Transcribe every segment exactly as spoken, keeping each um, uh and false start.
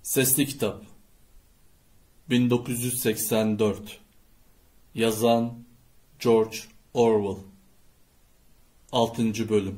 Sesli Kitap bin dokuz yüz seksen dört Yazan George Orwell altıncı Bölüm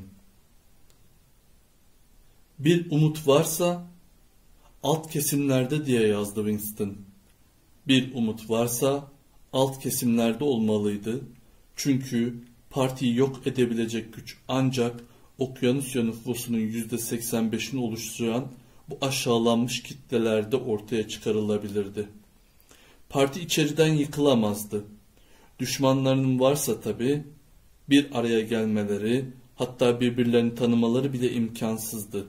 Bir umut varsa alt kesimlerde diye yazdı Winston. Bir umut varsa alt kesimlerde olmalıydı. Çünkü partiyi yok edebilecek güç ancak Okyanusya nüfusunun yüzde seksen beşini oluşturan bu aşağılanmış kitlelerde ortaya çıkarılabilirdi. Parti içeriden yıkılamazdı. Düşmanlarının varsa tabii bir araya gelmeleri, hatta birbirlerini tanımaları bile imkansızdı.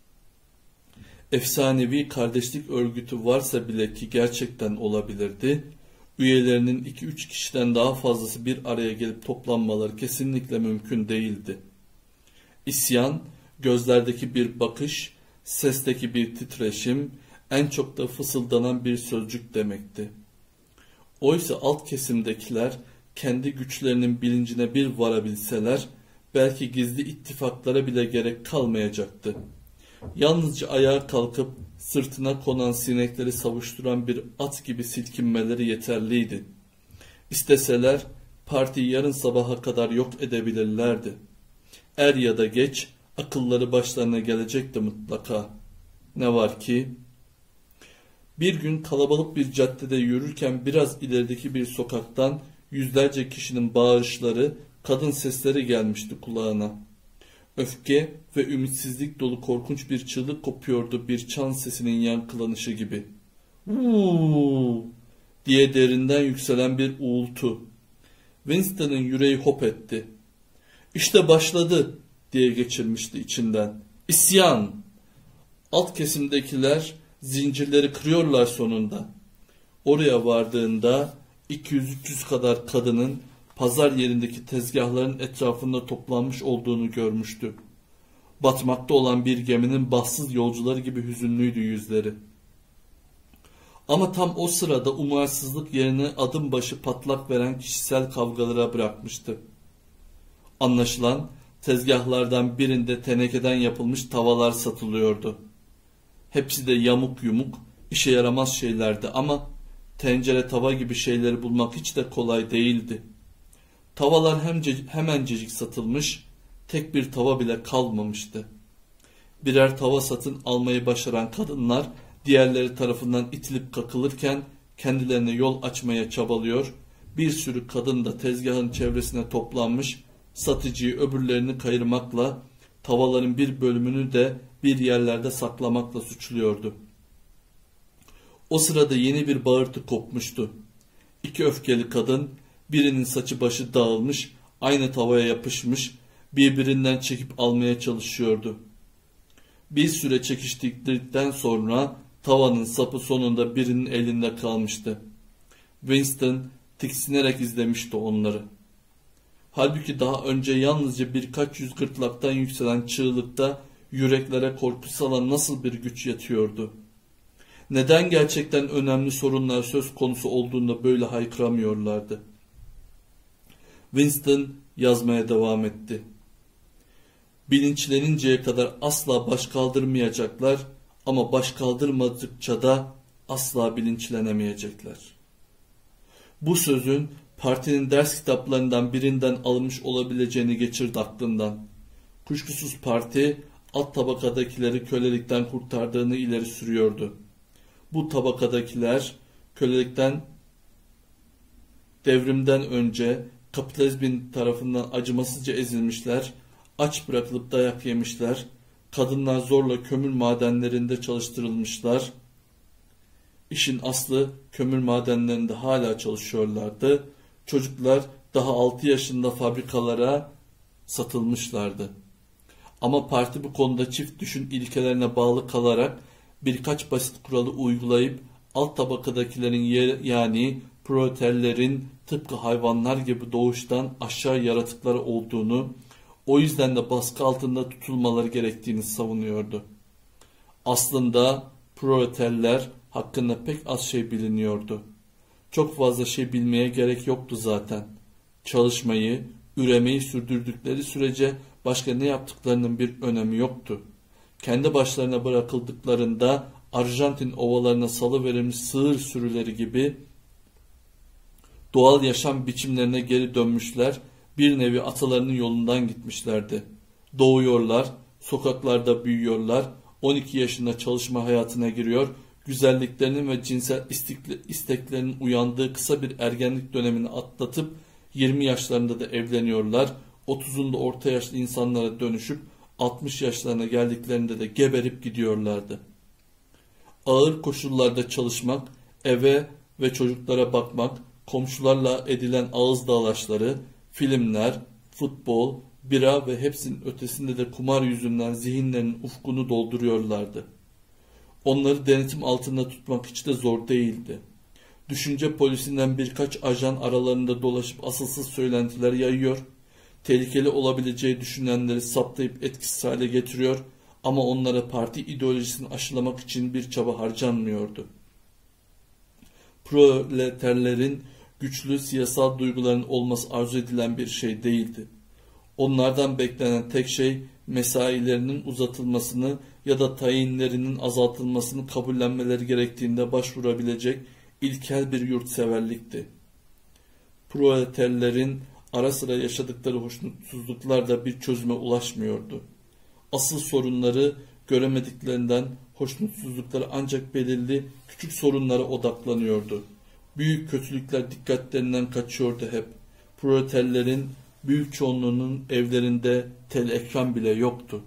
Efsanevi kardeşlik örgütü varsa bile ki gerçekten olabilirdi, üyelerinin iki üç kişiden daha fazlası bir araya gelip toplanmaları kesinlikle mümkün değildi. İsyan, gözlerdeki bir bakış, sesteki bir titreşim, en çok da fısıldanan bir sözcük demekti. Oysa alt kesimdekiler kendi güçlerinin bilincine bir varabilseler, belki gizli ittifaklara bile gerek kalmayacaktı. Yalnızca ayağa kalkıp sırtına konan sinekleri savuşturan bir at gibi silkinmeleri yeterliydi. İsteseler partiyi yarın sabaha kadar yok edebilirlerdi. Er ya da geç akılları başlarına gelecekti mutlaka. Ne var ki bir gün kalabalık bir caddede yürürken biraz ilerideki bir sokaktan yüzlerce kişinin bağırışları, kadın sesleri gelmişti kulağına. Öfke ve ümitsizlik dolu korkunç bir çığlık kopuyordu, bir çan sesinin yankılanışı gibi. "Uuu!" diye derinden yükselen bir uğultu. Winston'ın yüreği hop etti. "İşte başladı!" diye geçirmişti içinden. "İsyan! Alt kesimdekiler zincirleri kırıyorlar sonunda." Oraya vardığında iki yüz üç yüz kadar kadının pazar yerindeki tezgahların etrafında toplanmış olduğunu görmüştü. Batmakta olan bir geminin bahtsız yolcuları gibi hüzünlüydü yüzleri. Ama tam o sırada umarsızlık yerine adım başı patlak veren kişisel kavgalara bırakmıştı. Anlaşılan tezgahlardan birinde tenekeden yapılmış tavalar satılıyordu. Hepsi de yamuk yumuk, işe yaramaz şeylerdi ama tencere tava gibi şeyleri bulmak hiç de kolay değildi. Tavalar hemce, hemencecik satılmış, tek bir tava bile kalmamıştı. Birer tava satın almayı başaran kadınlar diğerleri tarafından itilip kakılırken kendilerine yol açmaya çabalıyor, bir sürü kadın da tezgahın çevresine toplanmış, satıcıyı öbürlerini kayırmakla, tavaların bir bölümünü de bir yerlerde saklamakla suçluyordu. O sırada yeni bir bağırtı kopmuştu. İki öfkeli kadın, birinin saçı başı dağılmış, aynı tavaya yapışmış, birbirinden çekip almaya çalışıyordu. Bir süre çekiştikten sonra tavanın sapı sonunda birinin elinde kalmıştı. Winston tiksinerek izlemişti onları. Halbuki daha önce yalnızca birkaç yüz gırtlaktan yükselen çığlıkta yüreklere korku salan nasıl bir güç yatıyordu? Neden gerçekten önemli sorunlar söz konusu olduğunda böyle haykıramıyorlardı? Winston yazmaya devam etti. Bilinçleninceye kadar asla baş kaldırmayacaklar ama baş kaldırmadıkça da asla bilinçlenemeyecekler. Bu sözün partinin ders kitaplarından birinden alınmış olabileceğini geçirdi aklından. Kuşkusuz parti alt tabakadakileri kölelikten kurtardığını ileri sürüyordu. Bu tabakadakiler kölelikten, devrimden önce kapitalizmin tarafından acımasızca ezilmişler, aç bırakılıp dayak yemişler, kadınlar zorla kömür madenlerinde çalıştırılmışlar. İşin aslı kömür madenlerinde hala çalışıyorlardı. Çocuklar daha altı yaşında fabrikalara satılmışlardı. Ama parti bu konuda çift düşün ilkelerine bağlı kalarak birkaç basit kuralı uygulayıp alt tabakadakilerin yani proleterlerin tıpkı hayvanlar gibi doğuştan aşağı yaratıkları olduğunu, o yüzden de baskı altında tutulmaları gerektiğini savunuyordu. Aslında proleterler hakkında pek az şey biliniyordu. Çok fazla şey bilmeye gerek yoktu zaten. Çalışmayı, üremeyi sürdürdükleri sürece başka ne yaptıklarının bir önemi yoktu. Kendi başlarına bırakıldıklarında Arjantin ovalarına salıverilmiş sığır sürüleri gibi doğal yaşam biçimlerine geri dönmüşler, bir nevi atalarının yolundan gitmişlerdi. Doğuyorlar, sokaklarda büyüyorlar, on iki yaşında çalışma hayatına giriyor, güzelliklerinin ve cinsel isteklerinin uyandığı kısa bir ergenlik dönemini atlatıp yirmi yaşlarında da evleniyorlar, otuzunda orta yaşlı insanlara dönüşüp altmış yaşlarına geldiklerinde de geberip gidiyorlardı. Ağır koşullarda çalışmak, eve ve çocuklara bakmak, komşularla edilen ağız dalaşları, filmler, futbol, bira ve hepsinin ötesinde de kumar yüzünden zihinlerinin ufkunu dolduruyorlardı. Onları denetim altında tutmak hiç de zor değildi. Düşünce polisinden birkaç ajan aralarında dolaşıp asılsız söylentiler yayıyor, tehlikeli olabileceği düşünenleri saptayıp etkisiz hale getiriyor ama onlara parti ideolojisini aşılamak için bir çaba harcanmıyordu. Proleterlerin güçlü siyasal duyguların olması arzu edilen bir şey değildi. Onlardan beklenen tek şey mesailerinin uzatılmasını ya da tayinlerinin azaltılmasını kabullenmeleri gerektiğinde başvurabilecek ilkel bir yurtseverlikti. Proleterlerin ara sıra yaşadıkları hoşnutsuzluklar da bir çözüme ulaşmıyordu. Asıl sorunları göremediklerinden hoşnutsuzlukları ancak belirli küçük sorunlara odaklanıyordu. Büyük kötülükler dikkatlerinden kaçıyordu hep. Proleterlerin büyük çoğunluğunun evlerinde tel ekran bile yoktu.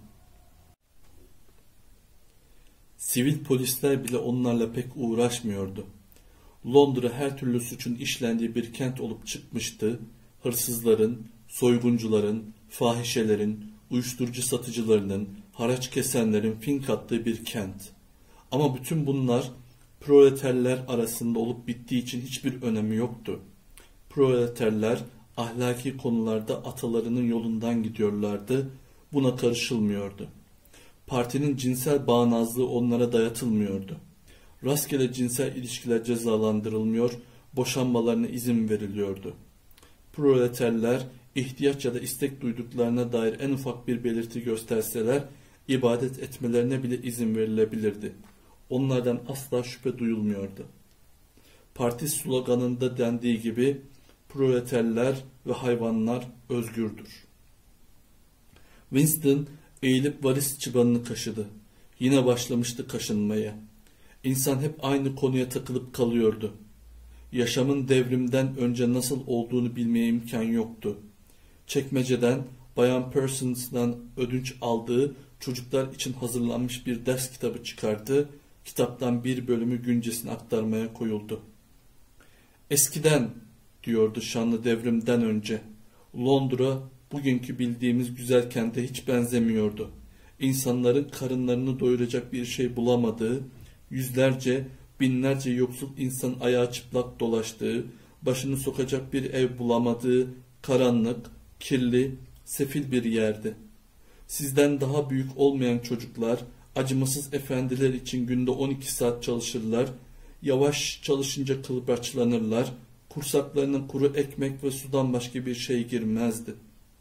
Sivil polisler bile onlarla pek uğraşmıyordu. Londra her türlü suçun işlendiği bir kent olup çıkmıştı. Hırsızların, soyguncuların, fahişelerin, uyuşturucu satıcılarının, haraç kesenlerin fink attığı bir kent. Ama bütün bunlar proleterler arasında olup bittiği için hiçbir önemi yoktu. Proleterler ahlaki konularda atalarının yolundan gidiyorlardı. Buna karışılmıyordu. Partinin cinsel bağnazlığı onlara dayatılmıyordu. Rastgele cinsel ilişkiler cezalandırılmıyor, boşanmalarına izin veriliyordu. Proleterler ihtiyaç ya da istek duyduklarına dair en ufak bir belirti gösterseler ibadet etmelerine bile izin verilebilirdi. Onlardan asla şüphe duyulmuyordu. Parti sloganında dendiği gibi proleterler ve hayvanlar özgürdür. Winston eğilip varis çıbanını kaşıdı. Yine başlamıştı kaşınmaya. İnsan hep aynı konuya takılıp kalıyordu. Yaşamın devrimden önce nasıl olduğunu bilmeye imkan yoktu. Çekmeceden Bayan Parsons'dan ödünç aldığı çocuklar için hazırlanmış bir ders kitabı çıkardı. Kitaptan bir bölümü güncesine aktarmaya koyuldu. Eskiden, diyordu şanlı devrimden önce, Londra bugünkü bildiğimiz güzel kente hiç benzemiyordu. İnsanların karınlarını doyuracak bir şey bulamadığı, yüzlerce, binlerce yoksul insan ayağı çıplak dolaştığı, başını sokacak bir ev bulamadığı, karanlık, kirli, sefil bir yerdi. Sizden daha büyük olmayan çocuklar, acımasız efendiler için günde on iki saat çalışırlar, yavaş çalışınca kılbaçlanırlar, kursaklarına kuru ekmek ve sudan başka bir şey girmezdi.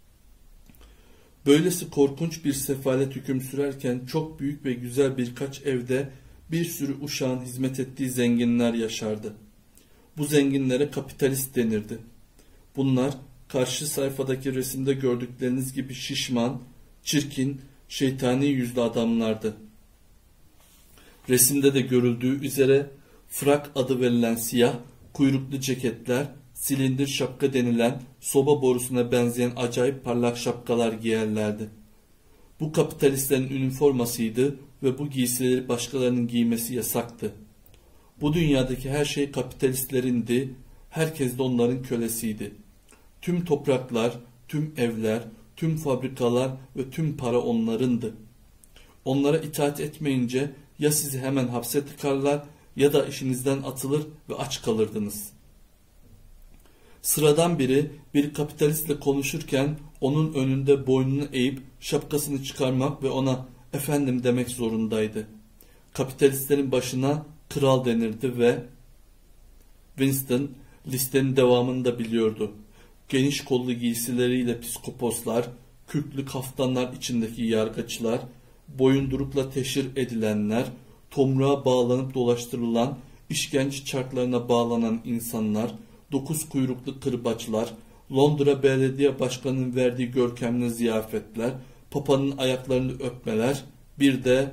Böylesi korkunç bir sefalet hüküm sürerken çok büyük ve güzel birkaç evde bir sürü uşağın hizmet ettiği zenginler yaşardı. Bu zenginlere kapitalist denirdi. Bunlar karşı sayfadaki resimde gördükleriniz gibi şişman, çirkin, şeytani yüzlü adamlardı. Resimde de görüldüğü üzere frak adı verilen siyah, kuyruklu ceketler, silindir şapka denilen soba borusuna benzeyen acayip parlak şapkalar giyerlerdi. Bu kapitalistlerin üniformasıydı ve bu giysileri başkalarının giymesi yasaktı. Bu dünyadaki her şey kapitalistlerindi, herkes de onların kölesiydi. Tüm topraklar, tüm evler, tüm fabrikalar ve tüm para onlarındı. Onlara itaat etmeyince ya sizi hemen hapse tıkarlar ya da işinizden atılır ve aç kalırdınız. Sıradan biri bir kapitalistle konuşurken onun önünde boynunu eğip şapkasını çıkarmak ve ona efendim demek zorundaydı. Kapitalistlerin başına kral denirdi ve Winston listenin devamını da biliyordu. Geniş kollu giysileriyle psikoposlar, kürklü kaftanlar içindeki yargıçlar, boyundurukla teşhir edilenler, tomruğa bağlanıp dolaştırılan, işkence çarklarına bağlanan insanlar, dokuz kuyruklu kırbaçlar, Londra Belediye Başkanı'nın verdiği görkemli ziyafetler, Papa'nın ayaklarını öpmeler, bir de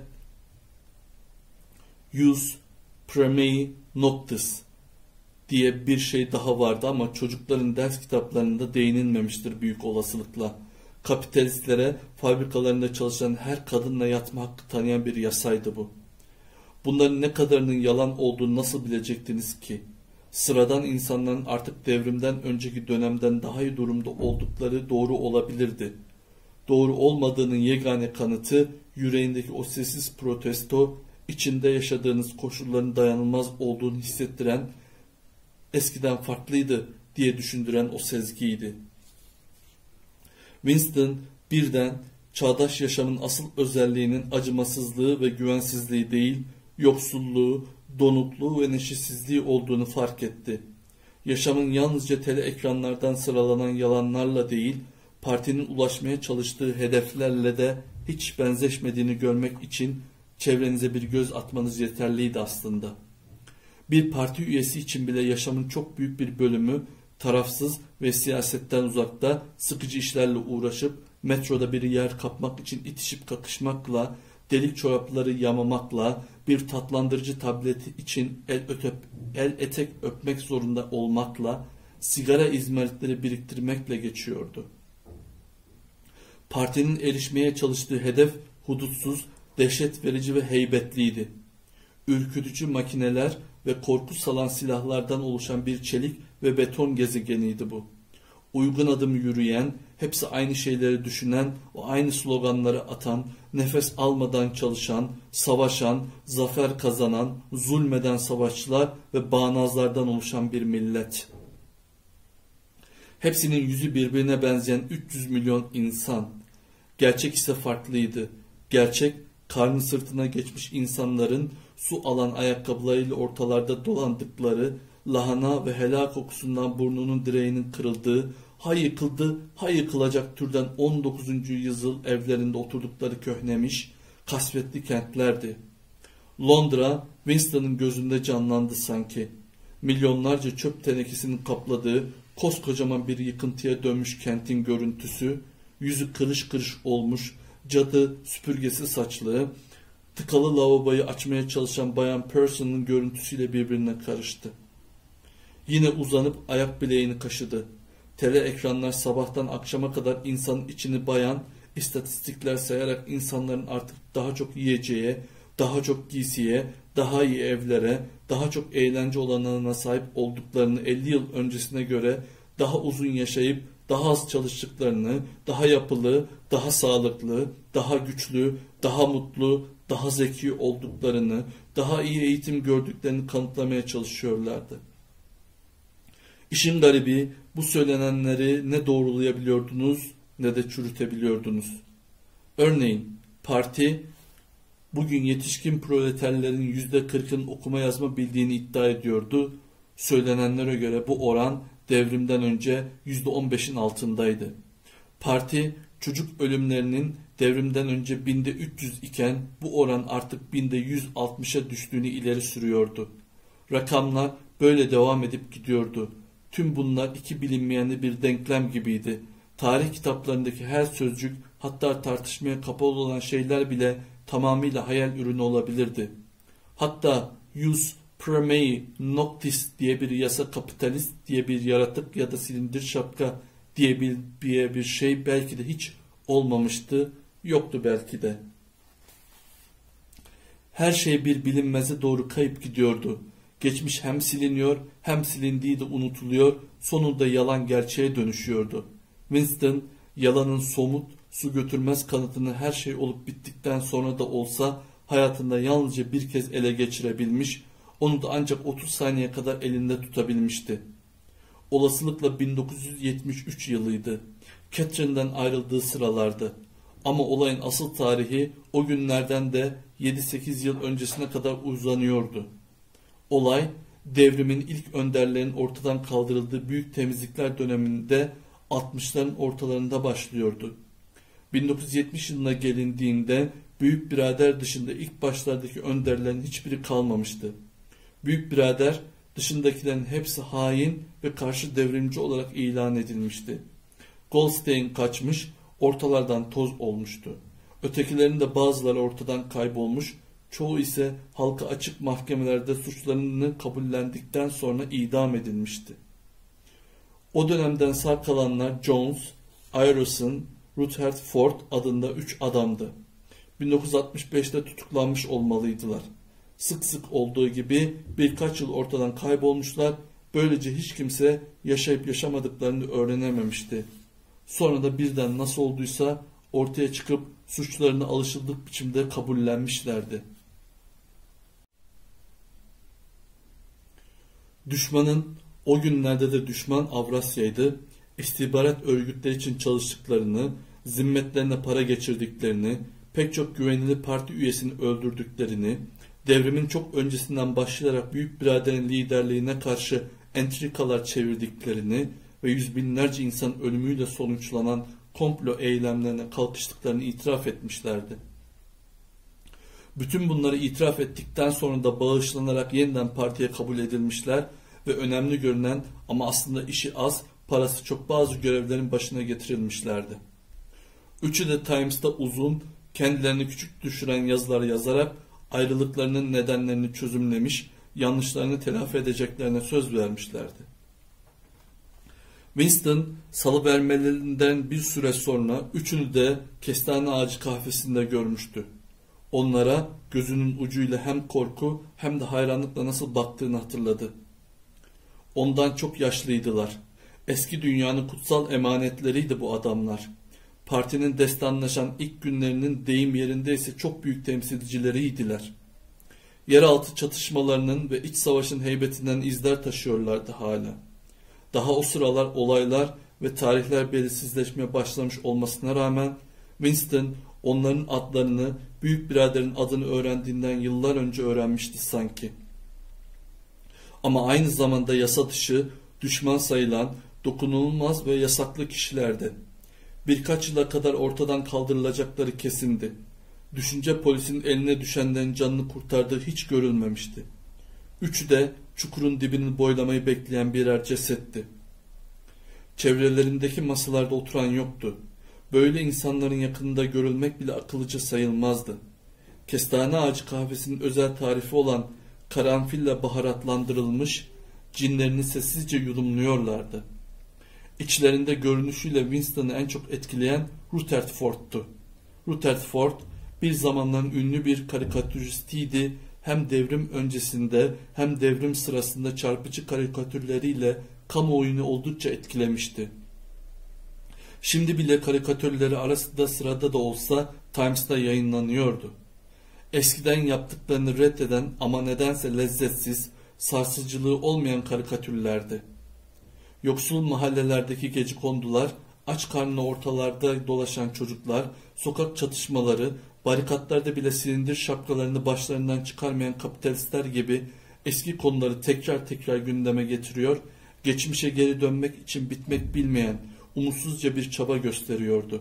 Jus Primei Noctis diye bir şey daha vardı ama çocukların ders kitaplarında değinilmemiştir büyük olasılıkla. Kapitalistlere fabrikalarında çalışan her kadınla yatma hakkı tanıyan bir yasaydı bu. Bunların ne kadarının yalan olduğunu nasıl bilecektiniz ki? Sıradan insanların artık devrimden önceki dönemden daha iyi durumda oldukları doğru olabilirdi. Doğru olmadığının yegane kanıtı yüreğindeki o sessiz protesto, içinde yaşadığınız koşulların dayanılmaz olduğunu hissettiren, eskiden farklıydı diye düşündüren o sezgiydi. Winston birden çağdaş yaşamın asıl özelliğinin acımasızlığı ve güvensizliği değil, yoksulluğu, donukluğu ve neşesizliği olduğunu fark etti. Yaşamın yalnızca tele ekranlardan sıralanan yalanlarla değil, partinin ulaşmaya çalıştığı hedeflerle de hiç benzeşmediğini görmek için çevrenize bir göz atmanız yeterliydi aslında. Bir parti üyesi için bile yaşamın çok büyük bir bölümü tarafsız ve siyasetten uzakta sıkıcı işlerle uğraşıp metroda bir yer kapmak için itişip kakışmakla, delik çorapları yamamakla, bir tatlandırıcı tableti için el, ötep, el etek öpmek zorunda olmakla, sigara izmaritleri biriktirmekle geçiyordu. Partinin erişmeye çalıştığı hedef hudutsuz, dehşet verici ve heybetliydi. Ürkütücü makineler ve korku salan silahlardan oluşan bir çelik ve beton gezegeniydi bu. Uygun adım yürüyen, hepsi aynı şeyleri düşünen, o aynı sloganları atan, nefes almadan çalışan, savaşan, zafer kazanan, zulmeden savaşçılar ve bağnazlardan oluşan bir millet. Hepsinin yüzü birbirine benzeyen üç yüz milyon insan. Gerçek ise farklıydı. Gerçek, karnı sırtına geçmiş insanların su alan ayakkabılarıyla ortalarda dolandıkları, lahana ve helal kokusundan burnunun direğinin kırıldığı, ha yıkıldı, ha yıkılacak türden on dokuzuncu yüzyıl evlerinde oturdukları köhnemiş, kasvetli kentlerdi. Londra, Winston'ın gözünde canlandı sanki. Milyonlarca çöp tenekesinin kapladığı, koskocaman bir yıkıntıya dönmüş kentin görüntüsü, yüzü kırış kırış olmuş, cadı süpürgesi saçlı, tıkalı lavaboyu açmaya çalışan Bayan Pearson'ın görüntüsüyle birbirine karıştı. Yine uzanıp ayak bileğini kaşıdı. Tele ekranlar sabahtan akşama kadar insanın içini bayan, istatistikler sayarak insanların artık daha çok yiyeceğe, daha çok giysiye, daha iyi evlere, daha çok eğlence olanağına sahip olduklarını elli yıl öncesine göre daha uzun yaşayıp daha az çalıştıklarını, daha yapılı, daha sağlıklı, daha güçlü, daha mutlu, daha zeki olduklarını, daha iyi eğitim gördüklerini kanıtlamaya çalışıyorlardı. İşin garibi, bu söylenenleri ne doğrulayabiliyordunuz ne de çürütebiliyordunuz. Örneğin parti bugün yetişkin proleterlerin yüzde kırkın okuma yazma bildiğini iddia ediyordu. Söylenenlere göre bu oran devrimden önce yüzde on beşin altındaydı. Parti çocuk ölümlerinin devrimden önce binde üç yüz iken bu oran artık binde yüz altmışa düştüğünü ileri sürüyordu. Rakamlar böyle devam edip gidiyordu. Tüm bunlar iki bilinmeyenli bir denklem gibiydi. Tarih kitaplarındaki her sözcük, hatta tartışmaya kapalı olan şeyler bile tamamıyla hayal ürünü olabilirdi. Hatta Jus Primei Noctis diye bir yasa, kapitalist diye bir yaratık ya da silindir şapka diye bir, diye bir şey belki de hiç olmamıştı, yoktu belki de. Her şey bir bilinmeze doğru kayıp gidiyordu. Geçmiş hem siliniyor hem silindiği de unutuluyor, sonunda yalan gerçeğe dönüşüyordu. Winston yalanın somut, su götürmez kanıtını her şey olup bittikten sonra da olsa hayatında yalnızca bir kez ele geçirebilmiş, onu da ancak otuz saniye kadar elinde tutabilmişti. Olasılıkla bin dokuz yüz yetmiş üç yılıydı. Catherine'den ayrıldığı sıralardı. Ama olayın asıl tarihi o günlerden de yedi sekiz yıl öncesine kadar uzanıyordu. Olay, devrimin ilk önderlerin ortadan kaldırıldığı büyük temizlikler döneminde altmışların ortalarında başlıyordu. bin dokuz yüz yetmiş yılına gelindiğinde Büyük birader dışında ilk başlardaki önderlerin hiçbiri kalmamıştı. Büyük birader dışındakilerin hepsi hain ve karşı devrimci olarak ilan edilmişti. Goldstein kaçmış, ortalardan toz olmuştu. Ötekilerin de bazıları ortadan kaybolmuş, çoğu ise halka açık mahkemelerde suçlarını kabullendikten sonra idam edilmişti. O dönemden sağ kalanlar Jones, Ireson, Rutherford adında üç adamdı. bin dokuz yüz altmış beşte tutuklanmış olmalıydılar. Sık sık olduğu gibi birkaç yıl ortadan kaybolmuşlar, böylece hiç kimse yaşayıp yaşamadıklarını öğrenememişti. Sonra da birden nasıl olduysa ortaya çıkıp suçlarını alışıldık biçimde kabullenmişlerdi. Düşmanın, o günlerde de düşman Avrasya'ydı, istihbarat örgütleri için çalıştıklarını, zimmetlerine para geçirdiklerini, pek çok güvenilir parti üyesini öldürdüklerini, devrimin çok öncesinden başlayarak büyük biraderin liderliğine karşı entrikalar çevirdiklerini ve yüz binlerce insan ölümüyle sonuçlanan komplo eylemlerine kalkıştıklarını itiraf etmişlerdi. Bütün bunları itiraf ettikten sonra da bağışlanarak yeniden partiye kabul edilmişler ve önemli görünen ama aslında işi az, parası çok bazı görevlerin başına getirilmişlerdi. Üçü de Times'ta uzun, kendilerini küçük düşüren yazılar yazarak ayrılıklarının nedenlerini çözümlemiş, yanlışlarını telafi edeceklerine söz vermişlerdi. Winston salıvermelerinden bir süre sonra üçünü de kestane ağacı kahvesinde görmüştü. Onlara gözünün ucuyla hem korku hem de hayranlıkla nasıl baktığını hatırladı. Ondan çok yaşlıydılar. Eski dünyanın kutsal emanetleriydi bu adamlar. Partinin destanlaşan ilk günlerinin deyim yerindeyse çok büyük temsilcileriydiler. Yeraltı çatışmalarının ve iç savaşın heybetinden izler taşıyorlardı hala. Daha o sıralar olaylar ve tarihler belirsizleşmeye başlamış olmasına rağmen Winston onların adlarını, büyük biraderin adını öğrendiğinden yıllar önce öğrenmişti sanki. Ama aynı zamanda yasa dışı, düşman sayılan, dokunulmaz ve yasaklı kişilerdi. Birkaç yıla kadar ortadan kaldırılacakları kesindi. Düşünce polisinin eline düşenlerin canını kurtardığı hiç görülmemişti. Üçü de çukurun dibini boylamayı bekleyen birer cesetti. Çevrelerindeki masalarda oturan yoktu. Böyle insanların yakınında görülmek bile akıllıca sayılmazdı. Kestane ağacı kahvesinin özel tarifi olan karanfille baharatlandırılmış cinlerini sessizce yudumluyorlardı. İçlerinde görünüşüyle Winston'ı en çok etkileyen Rutherford'tu. Rutherford bir zamanların ünlü bir karikatüristiydi. Hem devrim öncesinde hem devrim sırasında çarpıcı karikatürleriyle kamuoyunu oldukça etkilemişti. Şimdi bile karikatürleri arasında sırada da olsa Times'ta yayınlanıyordu. Eskiden yaptıklarını reddeden ama nedense lezzetsiz, sarsıcılığı olmayan karikatürlerdi. Yoksul mahallelerdeki gecekondular, aç karnına ortalarda dolaşan çocuklar, sokak çatışmaları, barikatlarda bile silindir şapkalarını başlarından çıkarmayan kapitalistler gibi eski konuları tekrar tekrar gündeme getiriyor, geçmişe geri dönmek için bitmek bilmeyen, umutsuzca bir çaba gösteriyordu.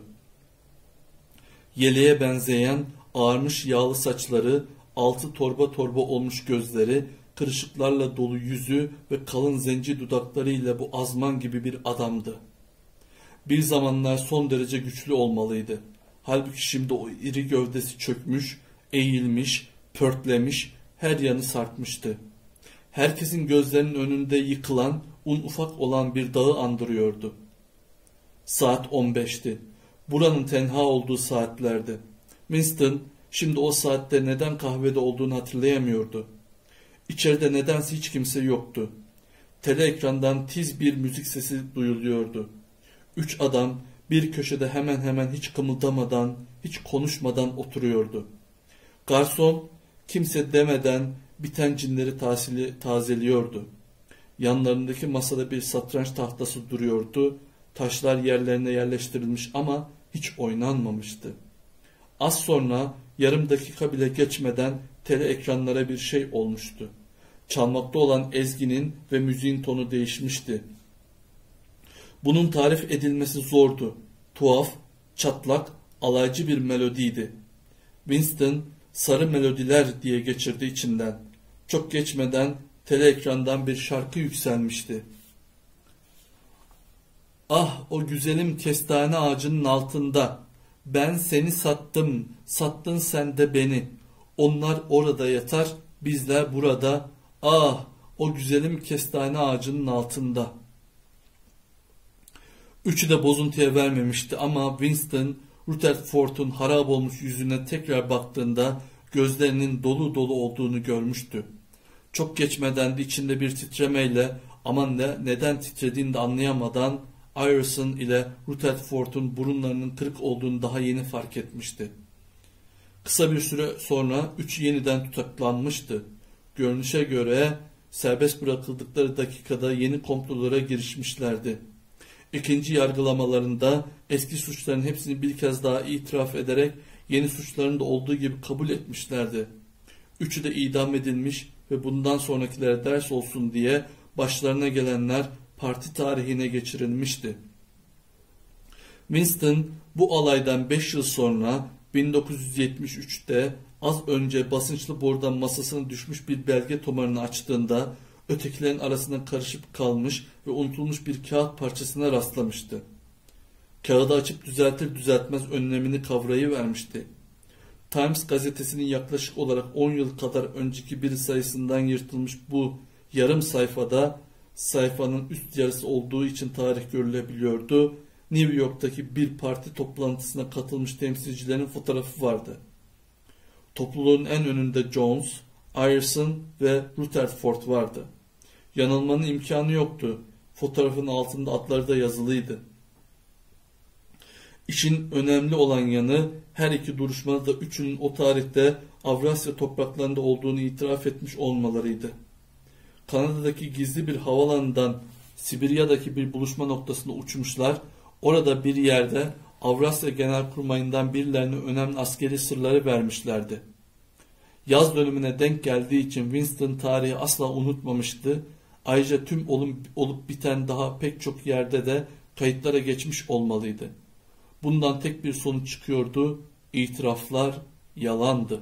Yeleğe benzeyen ağarmış yağlı saçları, altı torba torba olmuş gözleri, kırışıklarla dolu yüzü ve kalın zenci dudaklarıyla bu azman gibi bir adamdı. Bir zamanlar son derece güçlü olmalıydı. Halbuki şimdi o iri gövdesi çökmüş, eğilmiş, pörtlemiş, her yanı sarkmıştı. Herkesin gözlerinin önünde yıkılan, un ufak olan bir dağı andırıyordu. Saat on beşti. Buranın tenha olduğu saatlerdi. Winston şimdi o saatte neden kahvede olduğunu hatırlayamıyordu. İçeride nedense hiç kimse yoktu. Tele ekrandan tiz bir müzik sesi duyuluyordu. Üç adam bir köşede hemen hemen hiç kımıldamadan, hiç konuşmadan oturuyordu. Garson kimse demeden biten cinleri tazeli, tazeliyordu. Yanlarındaki masada bir satranç tahtası duruyordu. Taşlar yerlerine yerleştirilmiş ama hiç oynanmamıştı. Az sonra yarım dakika bile geçmeden tele ekranlara bir şey olmuştu. Çalmakta olan ezginin ve müziğin tonu değişmişti. Bunun tarif edilmesi zordu. Tuhaf, çatlak, alaycı bir melodiydi. Winston sarı melodiler diye geçirdi içinden. Çok geçmeden tele ekrandan bir şarkı yükselmişti. Ah o güzelim kestane ağacının altında, ben seni sattım, sattın sen de beni. Onlar orada yatar, bizler burada. Ah o güzelim kestane ağacının altında. Üçü de bozuntuya vermemişti ama Winston, Rutherford'un harap olmuş yüzüne tekrar baktığında gözlerinin dolu dolu olduğunu görmüştü. Çok geçmeden de içinde bir titremeyle ama ne, neden titrediğini de anlayamadan Ireson ile Rutherford'un burunlarının kırık olduğunu daha yeni fark etmişti. Kısa bir süre sonra üçü yeniden tutuklanmıştı. Görünüşe göre serbest bırakıldıkları dakikada yeni komplolara girişmişlerdi. İkinci yargılamalarında eski suçların hepsini bir kez daha itiraf ederek yeni suçlarını da olduğu gibi kabul etmişlerdi. Üçü de idam edilmiş ve bundan sonrakilere ders olsun diye başlarına gelenler parti tarihine geçirilmişti. Winston bu alaydan beş yıl sonra bin dokuz yüz yetmiş üçte az önce basınçlı borudan masasına düşmüş bir belge tomarını açtığında ötekilerin arasında karışıp kalmış ve unutulmuş bir kağıt parçasına rastlamıştı. Kağıdı açıp düzeltir düzeltmez önlemini kavrayıvermişti. Times gazetesinin yaklaşık olarak on yıl kadar önceki bir sayısından yırtılmış bu yarım sayfada, sayfanın üst yarısı olduğu için tarih görülebiliyordu, New York'taki bir parti toplantısına katılmış temsilcilerin fotoğrafı vardı. Topluluğun en önünde Jones, Ireson ve Rutherford vardı. Yanılmanın imkanı yoktu. Fotoğrafın altında adları da yazılıydı. İşin önemli olan yanı her iki duruşmada da üçünün o tarihte Avrasya topraklarında olduğunu itiraf etmiş olmalarıydı. Kanada'daki gizli bir havalanından Sibirya'daki bir buluşma noktasına uçmuşlar. Orada bir yerde Avrasya Genelkurmayı'ndan birilerine önemli askeri sırları vermişlerdi. Yaz dönemine denk geldiği için Winston tarihi asla unutmamıştı. Ayrıca tüm olup, olup biten daha pek çok yerde de kayıtlara geçmiş olmalıydı. Bundan tek bir sonuç çıkıyordu. İtiraflar yalandı.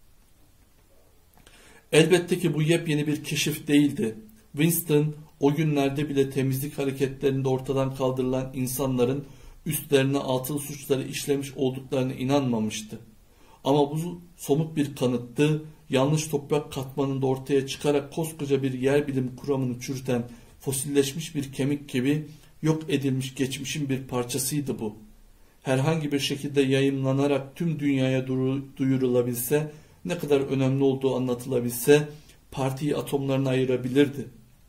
Elbette ki bu yepyeni bir keşif değildi. Winston o günlerde bile temizlik hareketlerinde ortadan kaldırılan insanların üstlerine altın suçları işlemiş olduklarına inanmamıştı. Ama bu somut bir kanıttı. Yanlış toprak katmanında ortaya çıkarak koskoca bir yer bilimi kuramını çürüten fosilleşmiş bir kemik gibi yok edilmiş geçmişin bir parçasıydı bu. Herhangi bir şekilde yayımlanarak tüm dünyaya duyurulabilse, ne kadar önemli olduğu anlatılabilse partiyi atomlarına ayırabilirdi.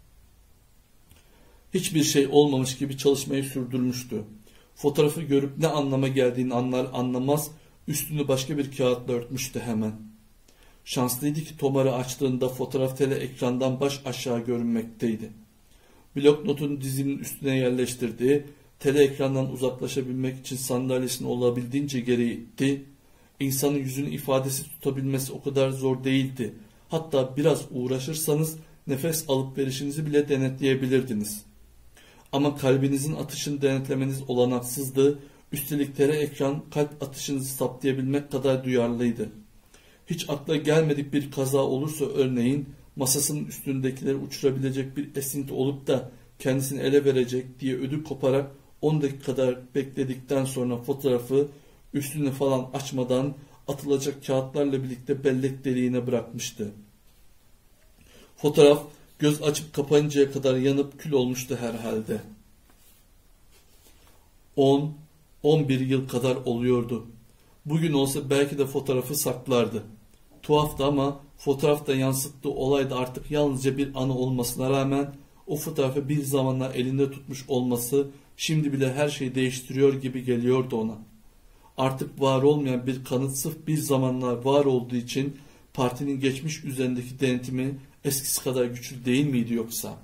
Hiçbir şey olmamış gibi çalışmayı sürdürmüştü. Fotoğrafı görüp ne anlama geldiğini anlar anlamaz üstünü başka bir kağıtla örtmüştü hemen. Şanslıydı ki tomarı açtığında fotoğraf tele ekrandan baş aşağı görünmekteydi. Bloknotun dizinin üstüne yerleştirdiği, tele ekrandan uzaklaşabilmek için sandalyesini olabildiğince geri itti. İnsanın yüzünün ifadesi tutabilmesi o kadar zor değildi. Hatta biraz uğraşırsanız nefes alıp verişinizi bile denetleyebilirdiniz. Ama kalbinizin atışını denetlemeniz olanaksızdı. Üstelik tele ekran kalp atışınızı saptayabilmek kadar duyarlıydı. Hiç akla gelmedik bir kaza olursa örneğin masasının üstündekileri uçurabilecek bir esinti olup da kendisini ele verecek diye ödü koparak on dakika kadar bekledikten sonra fotoğrafı üstünü falan açmadan atılacak kağıtlarla birlikte bellek deliğine bırakmıştı. Fotoğraf göz açıp kapayıncaya kadar yanıp kül olmuştu herhalde. on on bir yıl kadar oluyordu. Bugün olsa belki de fotoğrafı saklardı. Tuhaftı ama fotoğrafta yansıttığı olay da artık yalnızca bir anı olmasına rağmen o fotoğrafı bir zamanlar elinde tutmuş olması şimdi bile her şeyi değiştiriyor gibi geliyordu ona. Artık var olmayan bir kanıt sırf bir zamanlar var olduğu için partinin geçmiş üzerindeki denetimi eskisi kadar güçlü değil miydi yoksa?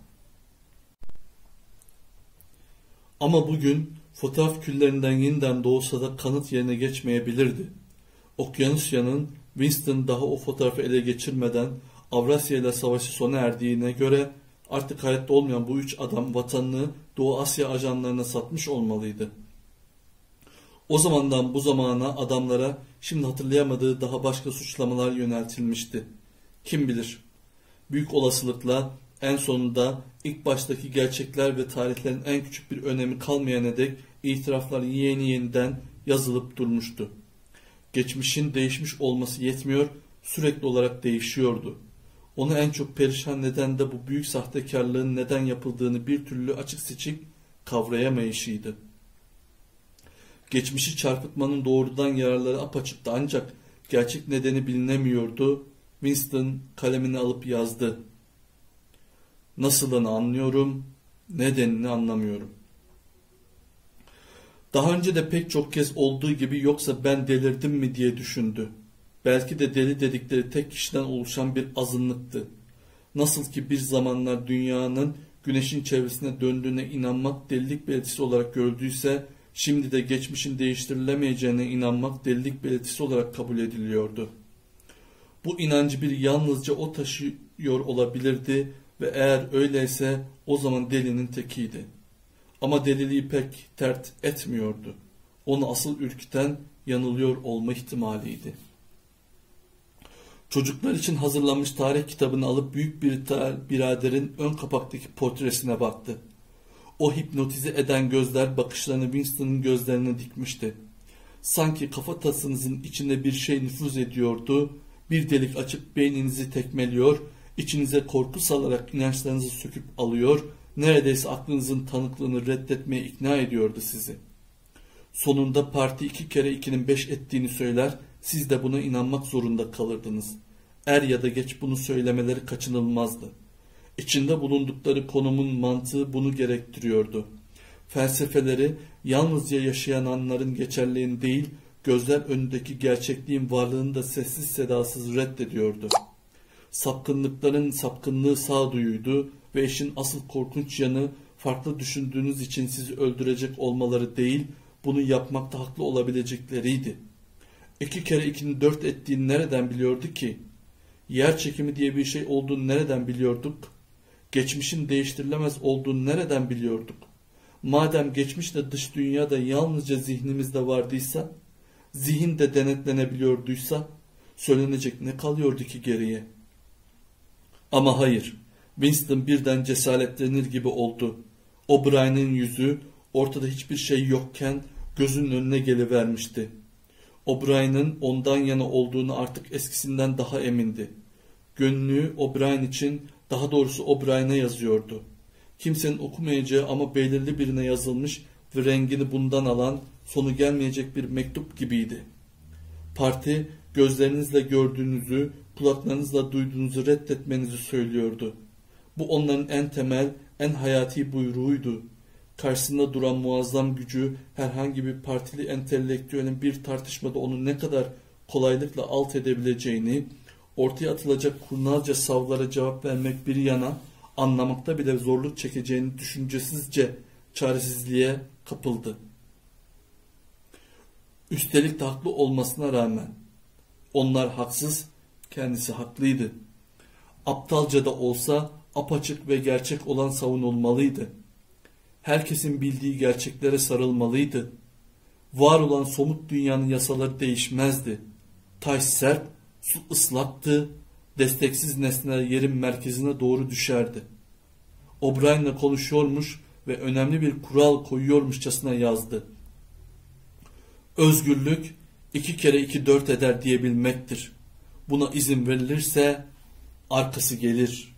Ama bugün fotoğraf küllerinden yeniden doğsa da kanıt yerine geçmeyebilirdi. Okyanusya'nın Winston daha o fotoğrafı ele geçirmeden Avrasya ile savaşı sona erdiğine göre artık hayatta olmayan bu üç adam vatanını Doğu Asya ajanlarına satmış olmalıydı. O zamandan bu zamana adamlara şimdi hatırlayamadığı daha başka suçlamalar yöneltilmişti. Kim bilir? Büyük olasılıkla en sonunda ilk baştaki gerçekler ve tarihlerin en küçük bir önemi kalmayana dek itiraflar yeni yeniden yazılıp durmuştu. Geçmişin değişmiş olması yetmiyor, sürekli olarak değişiyordu. Onu en çok perişan eden de bu büyük sahtekarlığın neden yapıldığını bir türlü açık seçik kavrayamayışıydı. Geçmişi çarpıtmanın doğrudan yararları apaçıktı ancak gerçek nedeni bilinemiyordu. Winston kalemini alıp yazdı. Nasılını anlıyorum, nedenini anlamıyorum. Daha önce de pek çok kez olduğu gibi yoksa ben delirdim mi diye düşündü. Belki de deli dedikleri tek kişiden oluşan bir azınlıktı. Nasıl ki bir zamanlar dünyanın güneşin çevresine döndüğüne inanmak delilik belirtisi olarak görüldüyse, şimdi de geçmişin değiştirilemeyeceğine inanmak delilik belirtisi olarak kabul ediliyordu. Bu inancı bir yalnızca o taşıyor olabilirdi ve eğer öyleyse o zaman delinin tekiydi. Ama deliliği pek tert etmiyordu. Onu asıl ürküten yanılıyor olma ihtimaliydi. Çocuklar için hazırlanmış tarih kitabını alıp büyük bir biraderin ön kapaktaki portresine baktı. O hipnotize eden gözler bakışlarını Winston'ın gözlerine dikmişti. Sanki kafatasınızın içinde bir şey nüfuz ediyordu, bir delik açıp beyninizi tekmeliyor, içinize korku salarak inançlarınızı söküp alıyor, neredeyse aklınızın tanıklığını reddetmeye ikna ediyordu sizi. Sonunda parti iki kere ikinin beş ettiğini söyler, siz de buna inanmak zorunda kalırdınız. Er ya da geç bunu söylemeleri kaçınılmazdı. İçinde bulundukları konumun mantığı bunu gerektiriyordu. Felsefeleri yalnızca yaşayanların geçerliğini değil, gözler önündeki gerçekliğin varlığını da sessiz sedasız reddediyordu. Sapkınlıkların sapkınlığı sağduyuydu ve işin asıl korkunç yanı farklı düşündüğünüz için sizi öldürecek olmaları değil, bunu yapmakta haklı olabilecekleriydi. İki kere ikinin dört ettiğini nereden biliyordu ki? Yer çekimi diye bir şey olduğunu nereden biliyorduk? Geçmişin değiştirilemez olduğunu nereden biliyorduk? Madem geçmişle dış dünyada yalnızca zihnimizde vardıysa, zihin de denetlenebiliyorduysa, söylenecek ne kalıyordu ki geriye? Ama hayır, Winston birden cesaretlenir gibi oldu. O'Brien'in yüzü ortada hiçbir şey yokken gözünün önüne gelivermişti. O'Brien'in ondan yana olduğunu artık eskisinden daha emindi. Gönlü O'Brien için, daha doğrusu O'Brien'e yazıyordu. Kimsenin okumayacağı ama belirli birine yazılmış ve rengini bundan alan, sonu gelmeyecek bir mektup gibiydi. Parti gözlerinizle gördüğünüzü, kulaklarınızla duyduğunuzu reddetmenizi söylüyordu. Bu onların en temel, en hayati buyruğuydu. Karşısında duran muazzam gücü herhangi bir partili entelektüelin bir tartışmada onu ne kadar kolaylıkla alt edebileceğini, ortaya atılacak kurnazca savlara cevap vermek bir yana, anlamakta bile zorluk çekeceğini düşüncesizce çaresizliğe kapıldı. Üstelik de haklı olmasına rağmen onlar haksız, kendisi haklıydı. Aptalca da olsa apaçık ve gerçek olan savunulmalıydı. Herkesin bildiği gerçeklere sarılmalıydı. Var olan somut dünyanın yasaları değişmezdi. Taş sert, su ıslaktı, desteksiz nesneler yerin merkezine doğru düşerdi. O'Brien'le konuşuyormuş ve önemli bir kural koyuyormuşçasına yazdı. Özgürlük iki kere iki dört eder diyebilmektir. Buna izin verilirse arkası gelir.